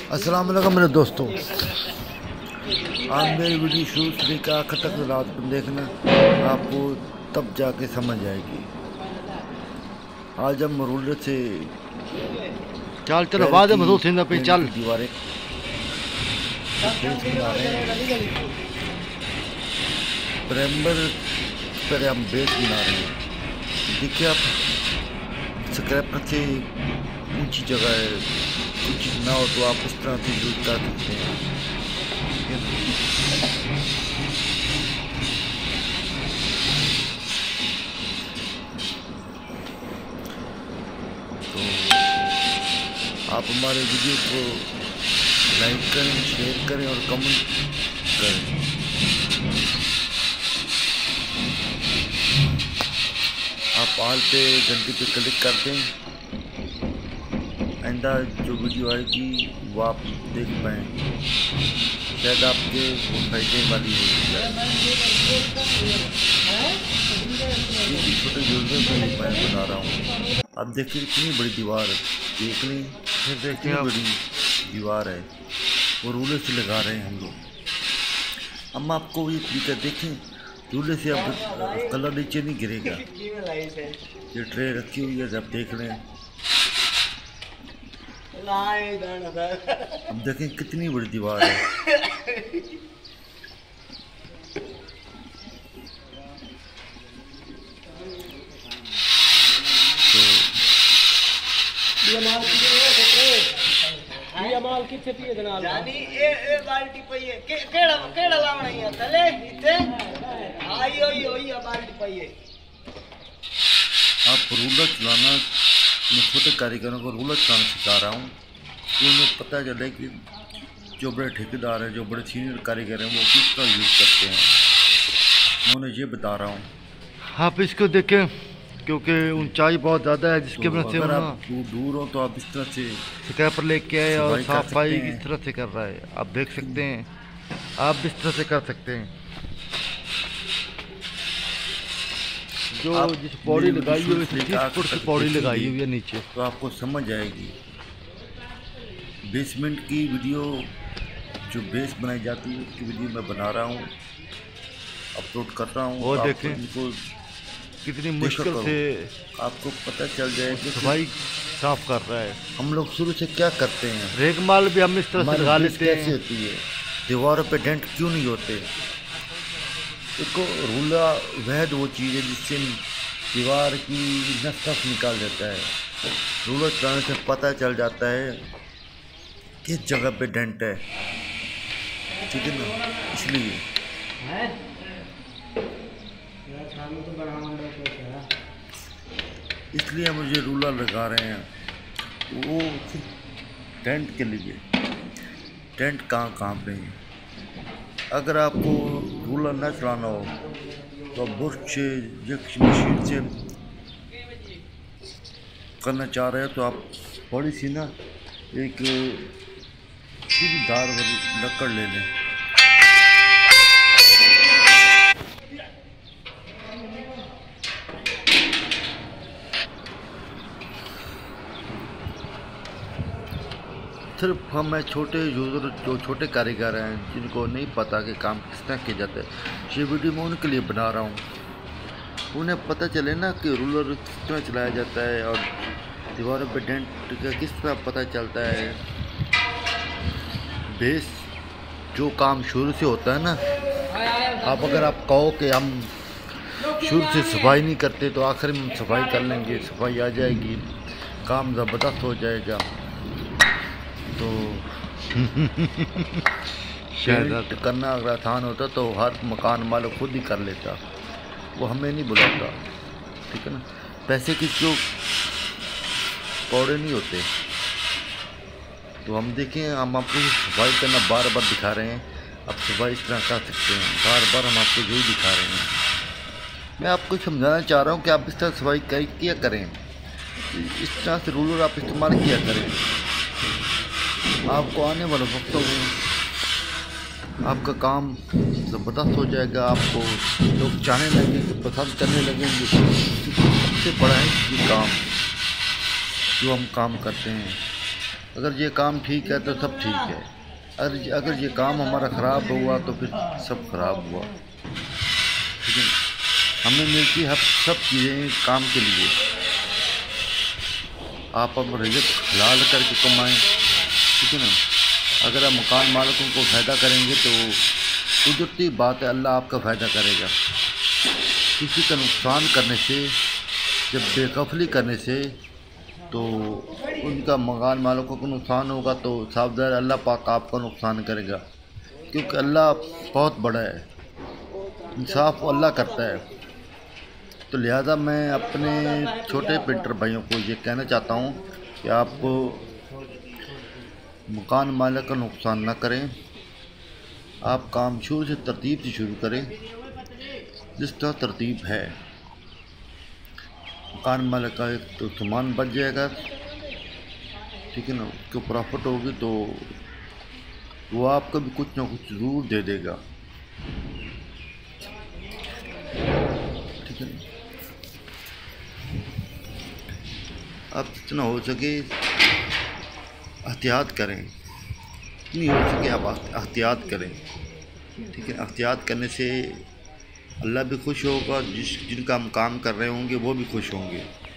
अस्सलाम वालेकुम मेरे दोस्तों। आप मेरी वीडियो शुरू से लेकर आखिर तक रात को देखना, आपको तब जाके समझ आएगी। आज हम रूलर से चल चलो बाद में पे चल दीवारें प्रेम्बर पर हम बेस बना रहे हैं। देखिए आप स्क्रैप से ऊंची जगह है, ऊंची ना हो तो आप इस तरह से यूज कर सकते हैं। तो आप हमारे वीडियो को लाइक करें, शेयर करें और कमेंट करें। आप ऑल पे घंटी पे क्लिक कर दें, आइंदा जो वीडियो आएगी वो आप देख पाएँ, शायद आपके वो फायदे वाली है। छोटे यूजर में मैं बना रहा हूँ। आप देखिए कितनी बड़ी दीवार है, देख लें, फिर देखिए बड़ी दीवार है, वो रूलर से लगा रहे हैं हम लोग। हम आपको ये तरीका देखें, रूलर से अब कलर नीचे नहीं गिरेगा। ये ट्रे रखी हुई है, आप देख लें। अब देखें कितनी बड़ी दीवार है। माल किथे पिए जनाब जानी ए बाल्टी पई है केड़ा केड़ा लावना है तले इथे आई होई बाल्टी पई है। आप रूलर चलाना, मैं छोटे कारीगरों को रूलर चलाना सिखा रहा हूँ कि उन्हें पता चले कि जो बड़े ठेकेदार हैं, जो बड़े सीनियर कारीगर हैं, वो किस तरह यूज़ करते हैं। मैं उन्हें ये बता रहा हूँ। आप इसको देखें क्योंकि ऊंचाई बहुत ज़्यादा है, जिसके वजह से अगर आप दूर हो तो आप इस तरह से स्क्रैपर लेके आए और सफाई किस तरह से कर रहा है आप देख सकते हैं। आप इस तरह से कर सकते हैं। जो जिस पौड़ी लगाई हुई है 30 फुट की पौड़ी लगाई हुई है नीचे, तो आपको समझ आएगी। बेसमेंट की वीडियो जो बेस बनाई जाती है उसकी वीडियो मैं बना रहा हूँ, अपलोड कर रहा हूँ। और देखें इनको कितनी मुश्किल से आपको पता चल जाए कि सफाई साफ कर रहा है। हम लोग शुरू से क्या करते हैं, रेगमाल भी हम इस तरह से लगा लेते हैं। कैसे होती है, दीवारों पे डेंट क्यों नहीं होते। देखो रूलर वह वो चीज़ है जिससे दीवार की नस निकाल देता है। रूलर चलाने से पता चल जाता है किस जगह पे डेंट है, ठीक है ना। इसलिए मुझे रूलर लगा रहे हैं, वो टेंट के लिए। टेंट कहाँ पे है। अगर आपको रूलर ना चलाना हो तो बुर्श से मशीन से करना चाह रहे हो तो आप थोड़ी सी ना एक सीधी धार वाली लकड़ ले लें। सिर्फ हम छोटे यूज़र, जो छोटे कारीगर हैं जिनको नहीं पता कि काम किस तरह किया जाता है, ये वीडियो मैं उनके लिए बना रहा हूँ। उन्हें पता चले ना कि रूलर किस तरह चलाया जाता है और दीवारों पे डेंट का किस तरह पता चलता है। बेस जो काम शुरू से होता है ना, अगर आप कहो कि हम शुरू से सफाई नहीं करते तो आखिर में हम सफाई कर लेंगे, सफाई आ जाएगी, काम ज़बरदस्त हो जाएगा। तो शायद करना अगर आसान होता तो हर मकान मालिक खुद ही कर लेता, वो हमें नहीं बुलाता, ठीक है ना। पैसे की जो कौड़े नहीं होते। तो हम देखें, हम आपको सफाई करना बार बार दिखा रहे हैं, आप सफाई इस तरह कर सकते हैं, बार बार हम आपको यही दिखा रहे हैं। मैं आपको समझाना चाह रहा हूँ कि आप इस तरह सफाई किया करें, इस तरह से रूलर आप इस्तेमाल किया करें। आपको आने वाले वक्तों में आपका काम ज़बरदस्त हो जाएगा, आपको लोग चाहने लगेंगे, पसंद करने लगेंगे। सबसे बड़ा है ये काम जो हम काम करते हैं। अगर ये काम ठीक है तो सब ठीक है, अगर ये काम हमारा ख़राब हुआ तो फिर सब खराब हुआ। ठीक है, हमें मिलती है सब चीज़ें काम के लिए। आप अब रिज़्क़ हलाल करके कमाएं, ठीक है ना। अगर आप मकान मालिकों को फ़ायदा करेंगे तो कुदरती बात है अल्लाह आपका फ़ायदा करेगा। किसी का नुकसान करने से, जब बेकफली करने से, तो उनका मकान मालिकों को नुकसान होगा तो सावधान अल्लाह पाक आपका नुकसान करेगा, क्योंकि अल्लाह बहुत बड़ा है, इंसाफ अल्लाह करता है। तो लिहाजा मैं अपने छोटे पेंटर भाइयों को ये कहना चाहता हूँ कि आप मकान मालिक का नुकसान ना करें। आप काम शुरू से तरतीब से शुरू करें, जिस तरह तरतीब है मकान मालिक का एक तो सामान बच जाएगा, ठीक है ना, उसको प्रॉफिट होगी तो वो आपको भी कुछ ना कुछ ज़रूर दे देगा। ठीक है ना, आप जितना हो सके एहतियात करें, जितनी हो सके आप एहतियात करें। ठीक है, एहतियात करने से अल्लाह भी खुश होगा, जिनका हम काम कर रहे होंगे वो भी खुश होंगे।